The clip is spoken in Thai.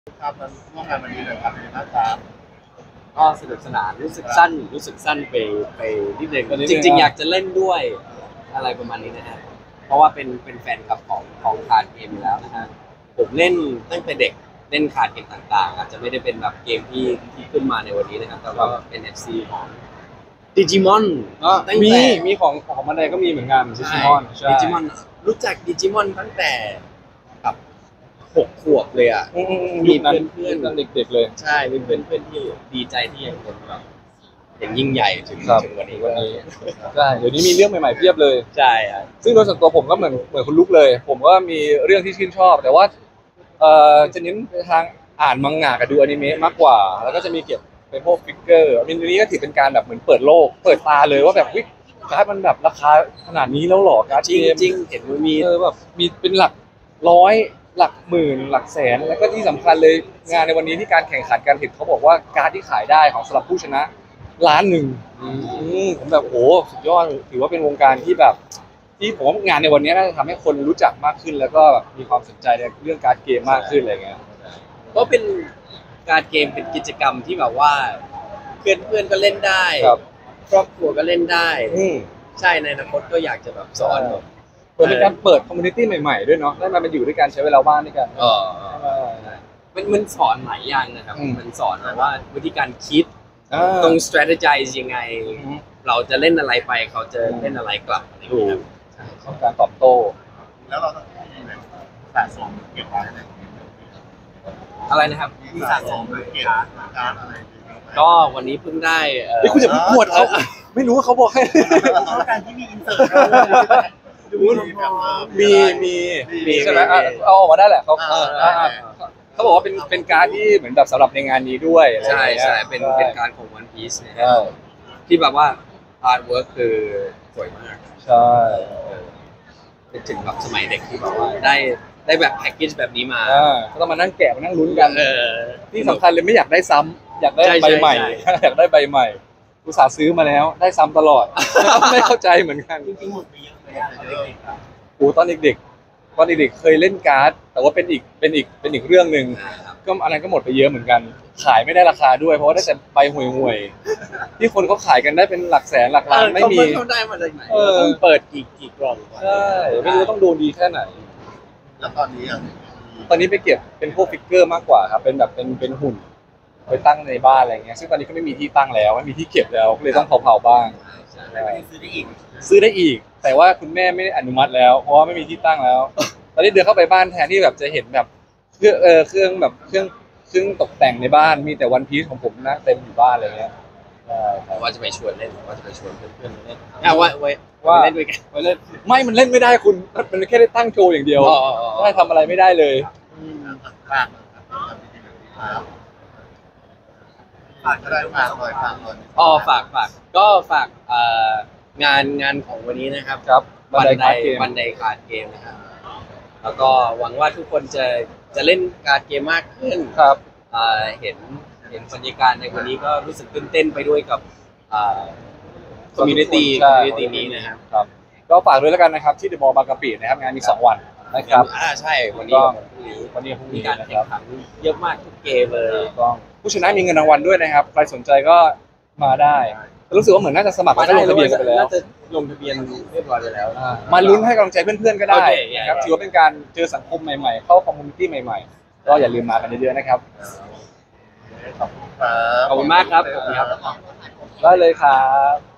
ครับมันร่วมงานวันนี้เลยครับเป็นนะครับก็สนุกสนานรู้สึกสั้นไปนิดนึงจริงๆอยากจะเล่นด้วยอะไรประมาณนี้นะฮะเพราะว่าเป็นแฟนคลับของคาร์ดเกมอยู่แล้วนะฮะผมเล่นตั้งแต่เด็กเล่นคาร์ดเกมต่างๆอาจจะไม่ได้เป็นแบบเกมที่ขึ้นมาในวันนี้นะครับแต่ว่าเป็น FC ของดิจิมอนตั้งแต่มีของมันใดก็มีเหมือนกันดิจิมอนดิจิมอนรู้จักดิจิมอนตั้งแต่แบบ6 ขวบเลยอ่ะมีเพื่อนตั้งเด็กๆเลยใช่เป็นเพื่อนที่ดีใจที่ยังเป็นแบบอย่างยิ่งใหญ่ถึงวันนี้ใช่เดี๋ยวนี้มีเรื่องใหม่ๆเพียบเลยใช่ครับซึ่งโดยส่วนตัวผมก็เหมือนคุณลุกเลยผมก็มีเรื่องที่ชื่นชอบแต่ว่าจะเน้นไปทางอ่านมังงะกับดูอนิเมะมากกว่าแล้วก็จะมีเก็บเป็นพวกฟิกเกอร์มินนี้ก็ถือเป็นการแบบเหมือนเปิดโลกเปิดตาเลยว่าแบบวิการ์ดมันแบบราคาขนาดนี้แล้วหรอการ์ดเกมจริงเห็นมันมีแบบมีเป็นหลักร้อยหลักหมื่นหลักแสนแล้วก็ที่สำคัญเลยงานในวันนี้ที่การแข่งขันการผลิตเขาบอกว่าการ์ดที่ขายได้ของสำหรับผู้ชนะ1,000,000ผมแบบโอ้สุดยอดถือว่าเป็นวงการที่แบบที่ผมว่างานในวันนี้น่าจะทำให้คนรู้จักมากขึ้นแล้วก็มีความสนใจในเรื่องการ์ดเกมมากขึ้นอะไรเงี้ยก็เป็นการเกมเป็นกิจกรรมที่แบบว่าเพื่อนก็เล่นได้ครอบครัวก็เล่นได้ใช่ในอนาคตก็อยากจะแบบสอนแบบเป็นการเปิดคอมมูนิตี้ใหม่ๆด้วยเนาะได้มาอยู่ด้วยกันใช้เวลาว่างด้วยกันมันสอนหลายอย่างนะครับมันสอนแบบว่าวิธีการคิดตรง strategize ยังไงเราจะเล่นอะไรไปเขาจะเล่นอะไรกลับอะไรอย่างเงี้ยต้องการตอบโต้แล้วเราต้องมีแบบสะสมเก็บไว้อะไรนะครับมีสะสมเก็บการอะไรก็วันนี้เพิ่งได้คุณอย่าพูดเขาไม่รู้ว่าเขาบอกให้การที่มีอินเสิร์ตมีใช่ไหมเอาออกมาได้แหละเขาบอกว่าเป็นการ์ดที่เหมือนแบบสำหรับในงานนี้ด้วยใช่เป็นการของ One Piece นะครับที่แบบว่า artwork คือสวยมากใช่เป็นถึงแบบสมัยเด็กที่แบบว่าได้แบบแพ็กเกจแบบนี้มาก็ต้องมานั่งแกะมานั่งลุ้นกันที่สำคัญเลยไม่อยากได้ซ้ำอยากได้ใบใหม่อยากได้ใบใหม่อุตส่าห์ซื้อมาแล้วได้ซ้ำตลอดไม่เข้าใจเหมือนกันจริงๆหมดไปเยอะเลยโอ้ตอนเด็กเคยเล่นการ์ดแต่ว่าเป็นอีกเรื่องหนึ่งก็อันนั้นก็หมดไปเยอะเหมือนกันขายไม่ได้ราคาด้วยเพราะว่าได้แต่ใบห่วยๆที่คนเขาขายกันได้เป็นหลักแสนหลักล้านไม่มีเขาได้มาจากไหนต้องเปิดกี่กล่องใช่ไม่รู้ต้องดูดีแค่ไหนแล้วตอนนี้ไปเก็บเป็นพวกฟิกเกอร์มากกว่าครับเป็นแบบเป็นหุ่นไปตั้งในบ้านอะไรเงี้ยซึ่งตอนนี้ก็ไม่มีที่ตั้งแล้วไม่มีที่เก็บแล้วก็เลยต้องเผาบ้างซื้อได้อีกแต่ว่าคุณแม่ไม่ได้อนุมัติแล้วเพราะว่าไม่มีที่ตั้งแล้วตอนนี้เดินเข้าไปบ้านแทนที่แบบจะเห็นแบบเครื่องตกแต่งในบ้านมีแต่วันพีซของผมนะเต็มอยู่บ้านอะไรเงี้ยว่าจะไปชวนเล่นว่าจะไปชวนเพื่อนๆเล่นว่าเล่นด้วยกันเล่นไม่มันเล่นไม่ได้คุณมันแค่ได้ตั้งโชว์อย่างเดียวไม่ทำอะไรไม่ได้เลยฝากก็ได้ฝากหน่อยฝากก็ฝากงานของวันนี้นะครับบันไดการ์ดเกมนะครับแล้วก็หวังว่าทุกคนจะเล่นการ์ดเกมมากขึ้นครับเห็นบรรยากาศในวันนี้ก็รู้สึกตื่นเต้นไปด้วยกับคอมมูนิตี้นี้นะครับก็ฝากด้วยแล้วกันนะครับที่เดอะมอลล์บางกะปินะครับงานมี2 วันนะครับใช่วันนี้พรุ่งนี้การแข่งขันเยอะมากทุกเกมเลยต้องผู้ชนะมีเงินรางวัลด้วยนะครับใครสนใจก็มาได้รู้สึกว่าเหมือนน่าจะสมัครได้ลงทะเบียนกันไปแล้วน่าจะลงทะเบียนเรียบร้อยไปแล้วมาลุ้นให้กำลังใจเพื่อนๆก็ได้นะครับถือว่าเป็นการเจอสังคมใหม่ๆเข้าคอมมูนิตี้ใหม่ๆก็อย่าลืมมากันเยอะๆนะครับขอบคุณมากครับได้เลยครับ